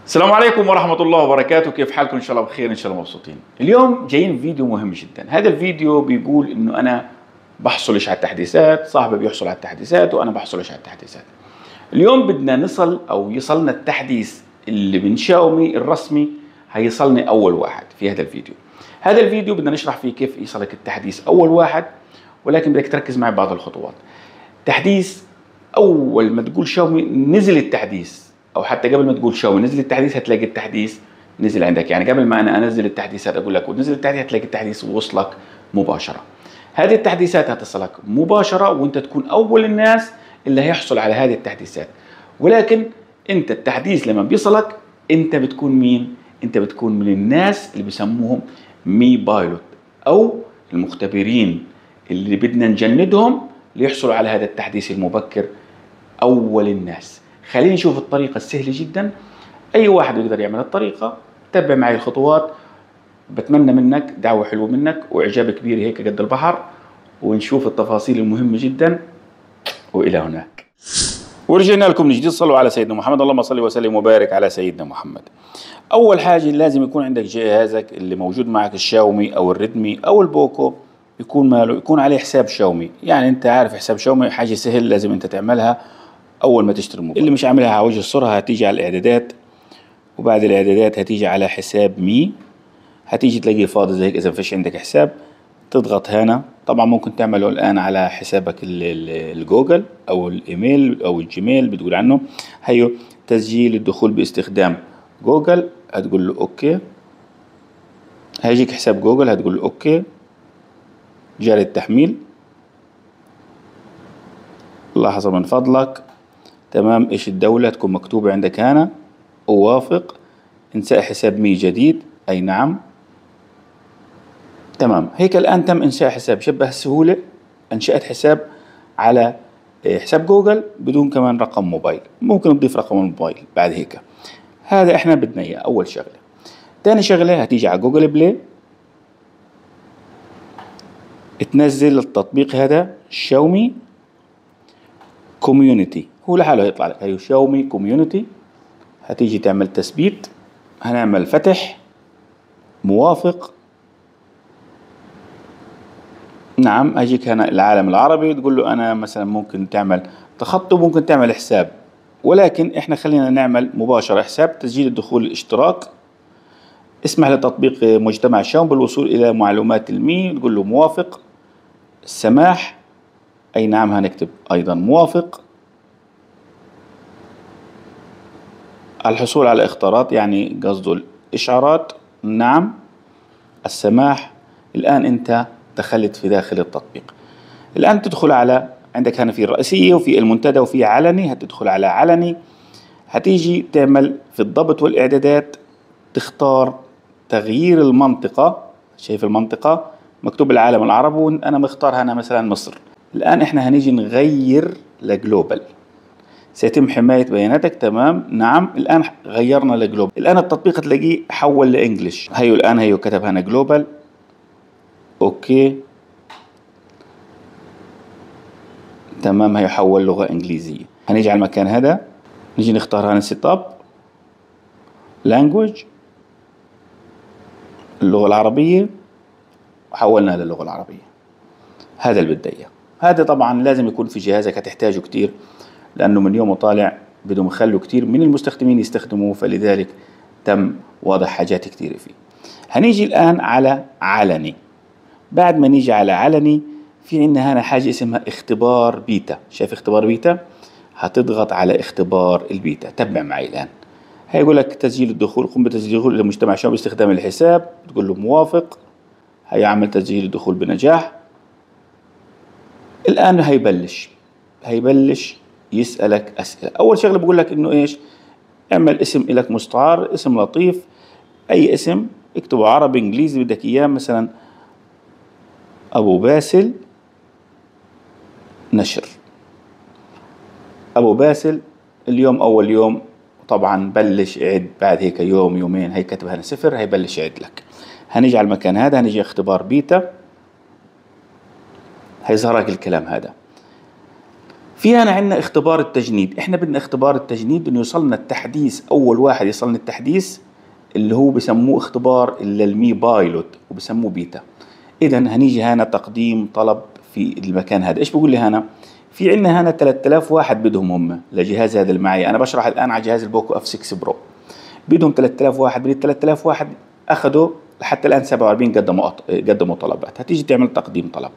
السلام عليكم ورحمة الله وبركاته. كيف حالكم؟ إن شاء الله بخير، إن شاء الله مبسوطين. اليوم جايين فيديو مهم جدا. هذا الفيديو بيقول إنه أنا بحصلش على التحديثات، صاحبي بيحصل على التحديثات وأنا بحصلش على التحديثات. اليوم بدنا نصل أو يصلنا التحديث اللي من شاومي الرسمي، هيصلني أول واحد في هذا الفيديو. هذا الفيديو بدنا نشرح فيه كيف يصلك التحديث أول واحد، ولكن بدك تركز معي بعض الخطوات. تحديث أول ما تقول شاومي نزل التحديث، او حتى قبل ما تقول شاومي نزل التحديث هتلاقي التحديث نزل عندك. يعني قبل ما انا انزل التحديثات اقول لك ونزل التحديث، هتلاقي التحديث وصلك مباشره. هذه التحديثات هتصلك مباشره وانت تكون اول الناس اللي هيحصل على هذه التحديثات. ولكن انت التحديث لما بيصلك انت بتكون مين؟ انت بتكون من الناس اللي بيسموهم مي بايلوت، او المختبرين اللي بدنا نجندهم ليحصلوا على هذا التحديث المبكر اول الناس. خلينا نشوف الطريقة السهلة جدا، أي واحد يقدر يعمل الطريقة. تبع معي الخطوات. بتمنى منك دعوة حلوة منك وإعجاب كبير هيك قد البحر، ونشوف التفاصيل المهمة جدا. وإلى هناك. ورجعنا لكم من جديد. صلوا على سيدنا محمد، اللهم صل وسلم وبارك على سيدنا محمد. أول حاجة لازم يكون عندك جهازك اللي موجود معك، الشاومي أو الريدمي أو البوكو، يكون ماله يكون عليه حساب شاومي. يعني أنت عارف حساب شاومي حاجة سهل لازم أنت تعملها اول ما تشتري الموبايل. اللي مش عاملها على وجه الصورة هتيجي على الاعدادات، وبعد الاعدادات هتيجي على حساب مي، هتيجي تلاقيه فاضي زي هيك. اذا ما فيش عندك حساب تضغط هنا. طبعا ممكن تعمله الان على حسابك الجوجل او الايميل او الجيميل بتقول عنه. هيو تسجيل الدخول باستخدام جوجل، هتقول له اوكي. هيجيك حساب جوجل هتقول له اوكي. جاري التحميل، لحظة من فضلك. تمام. ايش الدولة تكون مكتوبة عندك هنا. اوافق. انشاء حساب مي جديد، اي نعم. تمام. هيك الان تم انشاء حساب. شبه السهولة انشأت حساب على حساب جوجل بدون كمان رقم موبايل. ممكن نضيف رقم الموبايل بعد هيك. هذا احنا بدنا اياه اول شغلة. تاني شغلة هتيجي على جوجل بلاي، تنزل التطبيق هذا شاومي كوميونيتي. هو لحاله هيطلع لك. هي شاومي كوميونيتي. هتيجي تعمل تثبيت، هنعمل فتح، موافق. نعم. هيجيك هنا العالم العربي، تقول له انا مثلا ممكن تعمل تخطب، ممكن تعمل حساب، ولكن احنا خلينا نعمل مباشرة حساب. تسجيل الدخول الاشتراك. اسمح لتطبيق مجتمع شاومي بالوصول الى معلومات المي، تقول له موافق. السماح، اي نعم. هنكتب ايضا موافق. الحصول على اختارات، يعني قصده الإشعارات، نعم. السماح. الآن أنت دخلت في داخل التطبيق. الآن تدخل على عندك هنا في الرئيسية وفي المنتدى وفي علني. هتدخل على علني، هتيجي تعمل في الضبط والإعدادات، تختار تغيير المنطقة. شايف المنطقة مكتوب العالم العربي وأنا مختار هنا مثلا مصر. الآن إحنا هنيجي نغير لجلوبال. سيتم حماية بياناتك. تمام. نعم. الآن غيرنا لجلوبال. الآن التطبيق تلاقيه حول لإنجليش. هيو الآن هيو كتب هنا جلوبال. أوكي. تمام. هيحول لغة إنجليزية. هنيجي على المكان هذا، نيجي نختار هنا سيت اب لانجويج، اللغة العربية، وحولنا للغة العربية. هذا البداية. هذا طبعا لازم يكون في جهازك، هتحتاجه كتير لأنه من يوم وطالع بدهم يخلوا كتير من المستخدمين يستخدموه، فلذلك تم وضع حاجات كتير فيه. هنيجي الآن على علني. بعد ما نيجي على علني، في عندنا هنا حاجة اسمها اختبار بيتا. شايف اختبار بيتا؟ هتضغط على اختبار البيتا. تبع معي الآن. هيقول لك تسجيل الدخول، قم بتسجيل الدخول إلى مجتمع شاومي باستخدام الحساب. تقول له موافق. هيعمل تسجيل الدخول بنجاح. الآن هيبلش يسألك أسئلة. أول شغلة بقول لك إنه إيش؟ اعمل اسم إلك مستعار، اسم لطيف، أي اسم اكتبه عربي إنجليزي بدك إياه. مثلا أبو باسل نشر. أبو باسل اليوم أول يوم، طبعا بلش عد. بعد هيك يوم يومين هي كتب هنا 0، هيبلش يعد لك. هنيجي على المكان هذا، هنيجي اختبار بيتا، هيظهر لك الكلام هذا. في هنا عندنا اختبار التجنيد. احنا بدنا اختبار التجنيد انه يوصلنا التحديث، اول واحد يوصلنا التحديث اللي هو بسموه اختبار المي بايلوت وبسموه بيتا. اذا هنيجي هنا تقديم طلب في المكان هذا. ايش بقول لي هنا؟ في عندنا هنا 3000 واحد بدهم هم لجهاز هذا اللي معي. انا بشرح الان على جهاز البوكو اف 6 برو. بدهم 3000 واحد. بدي 3000 واحد اخذوا لحتى الان 47 قدموا طلبات. هتيجي تعمل تقديم طلب.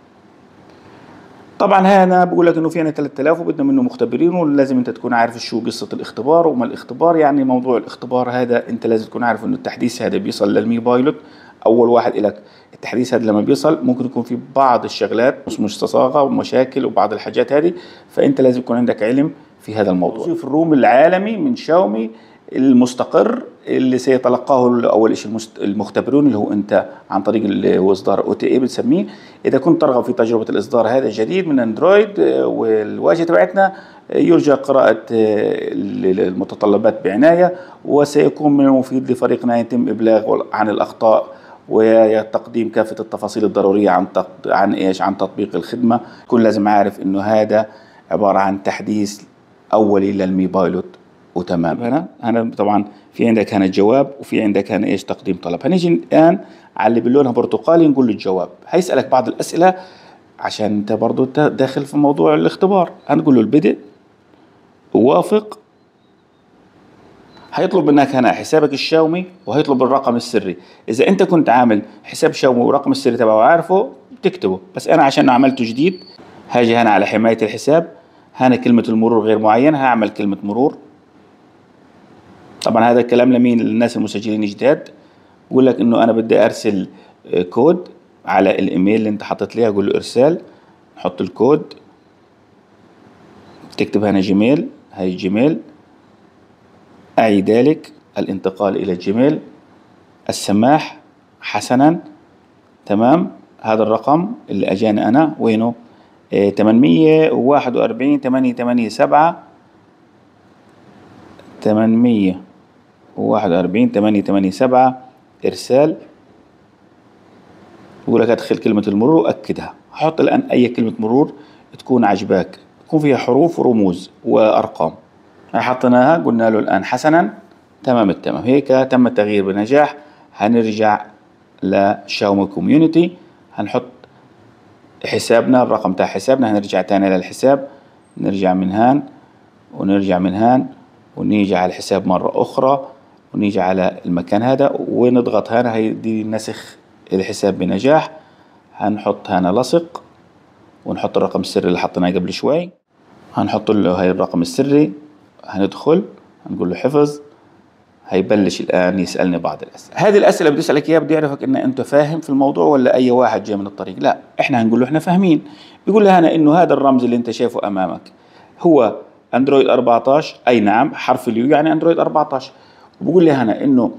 طبعا هنا بقول لك انه في عنا 3000 وبدنا منه مختبرين، ولازم انت تكون عارف شو قصه الاختبار وما الاختبار. يعني موضوع الاختبار هذا انت لازم تكون عارف انه التحديث هذا بيصل للمي بايلوت اول واحد لك. التحديث هذا لما بيصل ممكن يكون في بعض الشغلات مش مستصاغه ومشاكل وبعض الحاجات هذه، فانت لازم يكون عندك علم في هذا الموضوع. توظيف الروم العالمي من شاومي المستقر اللي سيتلقاه اول شيء المختبرون اللي هو انت عن طريق اللي هو اصدار OTA بنسميه. اذا كنت ترغب في تجربه الاصدار هذا الجديد من اندرويد والواجهه تبعتنا، يرجى قراءه المتطلبات بعنايه، وسيكون من المفيد لفريقنا يتم ابلاغ عن الاخطاء وتقديم كافه التفاصيل الضروريه عن تطبيق الخدمه. كل لازم عارف انه هذا عباره عن تحديث اولي للمي بايلوت وتمام. هنا طبعا في عندك هنا الجواب وفي عندك هنا ايش تقديم طلب. هنيجي الان على اللي بلونها برتقالي نقول له الجواب. هيسالك بعض الاسئله عشان انت برضو داخل في موضوع الاختبار. هنقول له البدء، وافق. هيطلب منك هنا حسابك الشاومي وهيطلب الرقم السري. اذا انت كنت عامل حساب شاومي ورقم السري تبعه عارفه بتكتبه، بس انا عشان عملته جديد هاجي هنا على حمايه الحساب. هنا كلمه المرور غير معينه، هعمل كلمه مرور. طبعا هذا الكلام لمين؟ للناس المسجلين جداد. بقول لك انه انا بدي ارسل كود على الايميل اللي انت حطيت ليه. اقول له ارسال، حط الكود، تكتب هنا جيميل. هاي جيميل. اعي ذلك الانتقال الى الجيميل. السماح حسنا. تمام. هذا الرقم اللي اجاني انا وينه؟ 841 887 841 887 ارسال. بقول لك ادخل كلمة المرور واكدها. هحط الان اي كلمة مرور تكون عجباك، تكون فيها حروف ورموز وارقام. حطيناها، قلنا له الان حسنا. تمام التمام. هيك تم التغيير بنجاح. هنرجع لشاومي كوميونيتي، هنحط حسابنا، الرقم تاع حسابنا. هنرجع تاني للحساب، نرجع من هان ونرجع من هان ونيجي على الحساب مرة أخرى ونيجي على المكان هذا ونضغط هنا. هيدي نسخ الحساب بنجاح. هنحط هنا لصق ونحط الرقم السري اللي حطيناه قبل شوي. هنحط له هاي الرقم السري. هندخل هنقول له حفظ. هيبلش الآن يسألني بعض الأسئلة. هذه الأسئلة بدي أسألك إياها، بدي أعرفك إن أنت فاهم في الموضوع ولا أي واحد جاي من الطريق. لا، إحنا هنقول له إحنا فاهمين. بيقول لي هنا إنه هذا الرمز اللي أنت شايفه أمامك هو أندرويد 14. أي نعم، حرف اليو يعني أندرويد 14. وبقول لي هنا إنه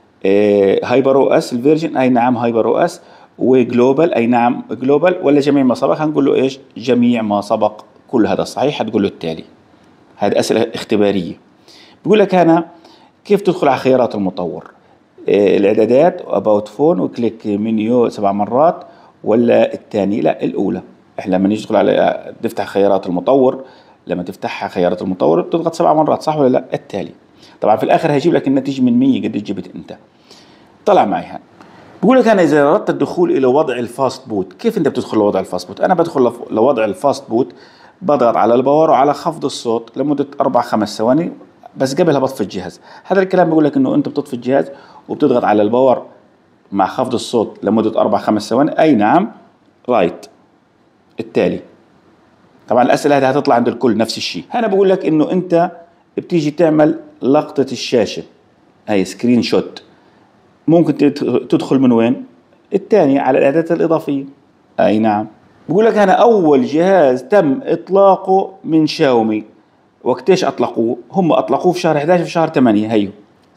هايبر او اس الفيرجن. أي نعم هايبر او اس. وجلوبال. أي نعم جلوبال. ولا جميع ما سبق؟ هنقول له إيش؟ جميع ما سبق. كل هذا صحيح. هتقول له التالي. هذه أسئلة اختبارية. بيقول لك هنا كيف تدخل على خيارات المطور؟ الاعدادات اباوت فون وكليك منيو 7 مرات، ولا الثاني؟ لا، الاولى. احنا لما نيجي ندخل على نفتح خيارات المطور، لما تفتحها خيارات المطور بتضغط 7 مرات، صح ولا لا؟ التالي. طبعا في الاخر هيجيب لك النتيجه من 100 قد جبت انت. طلع معي هنا. بقول لك انا اذا اردت الدخول الى وضع الفاست بوت، كيف انت بتدخل لوضع الفاست بوت؟ انا بدخل لوضع الفاست بوت، بضغط على الباور وعلى خفض الصوت لمده 4-5 ثواني، بس قبلها بطفي الجهاز. هذا الكلام بيقول لك انه انت بتطفي الجهاز وبتضغط على الباور مع خفض الصوت لمده 4-5 ثواني. اي نعم، رايت. التالي. طبعا الاسئله هذه هتطلع عند الكل نفس الشيء. هنا بقول لك انه انت بتيجي تعمل لقطه الشاشه، هي سكرين شوت. ممكن تدخل من وين؟ الثاني على الاعدادات الاضافيه. اي نعم. بقول لك هنا اول جهاز تم اطلاقه من شاومي. وقتيش اطلقوه؟ هم اطلقوه في شهر 11 في شهر 8. هيو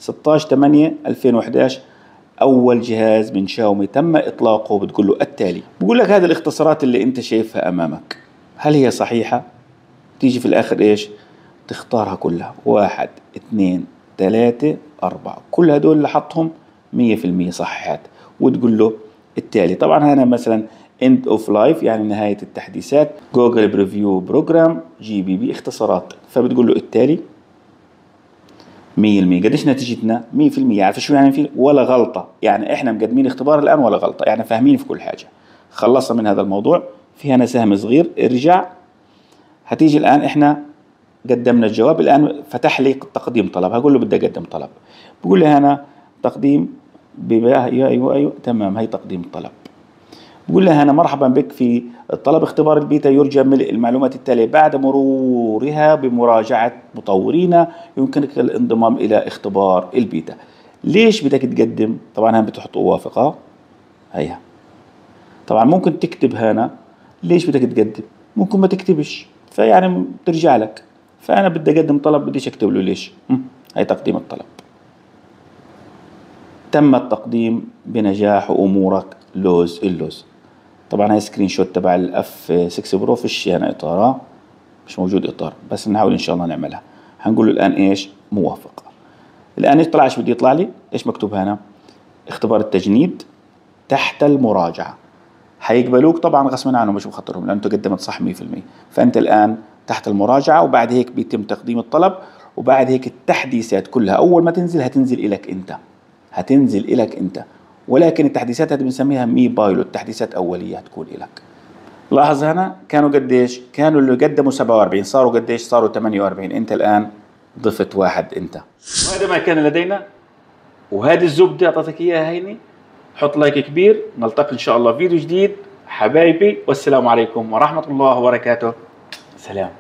16/8/2011 اول جهاز من شاومي تم اطلاقه. بتقول له التالي. بقول لك هذه الاختصارات اللي انت شايفها امامك، هل هي صحيحه؟ تيجي في الاخر ايش؟ تختارها كلها. 1 2 3 4 كل هدول اللي حطهم 100% صحيحات، وتقول له التالي. طبعا هنا مثلا end of life يعني نهاية التحديثات، جوجل بريفيو بروجرام، GPB اختصارات. فبتقول له التالي 100%. قديش نتيجتنا؟ 100%. عارف شو يعني في ولا غلطة؟ يعني احنا مقدمين اختبار الآن ولا غلطة، يعني فاهمين في كل حاجة. خلصنا من هذا الموضوع. في هنا سهم صغير، ارجع. هتيجي الآن احنا قدمنا الجواب، الآن فتح لي تقديم طلب. هقول له بدي أقدم طلب. بقول لي هنا تقديم أيوة تمام، هي تقديم طلب. بقول لها أنا مرحبا بك في طلب اختبار البيتا، يرجى ملء المعلومات التالية بعد مرورها بمراجعة مطورين، يمكنك الانضمام إلى اختبار البيتا. ليش بدك تقدم؟ طبعا هم بتحط أوافق. هيها طبعا ممكن تكتب هنا ليش بدك تقدم، ممكن ما تكتبش، فيعني بترجع لك. فأنا بدي أقدم طلب، بديش أكتب له ليش. هي تقديم الطلب. تم التقديم بنجاح وأمورك اللوز. طبعا هاي سكرين شوت تبع الاف 6 برو، فيش هنا اطار، مش موجود اطار، بس نحاول ان شاء الله نعملها. هنقول له الان ايش؟ موافق. الان يطلع ايش بده يطلع لي؟ ايش مكتوب هنا؟ اختبار التجنيد تحت المراجعه. حيقبلوك طبعا غصبا عنهم، مش بخاطرهم، لان انت قدمت صح 100%. فانت الان تحت المراجعه، وبعد هيك بيتم تقديم الطلب، وبعد هيك التحديثات كلها اول ما تنزل هتنزل الك انت. ولكن التحديثات هذه بنسميها مي بايلوت، تحديثات أولية هتكون لك. لاحظ هنا كانوا قديش؟ كانوا اللي قدموا 47، صاروا قديش؟ صاروا 48. أنت الآن ضفت واحد أنت. وهذا ما كان لدينا، وهذه الزبدة أعطيتك إياها هيني. حط لايك كبير، نلتقي إن شاء الله فيديو جديد حبايبي، والسلام عليكم ورحمة الله وبركاته. سلام.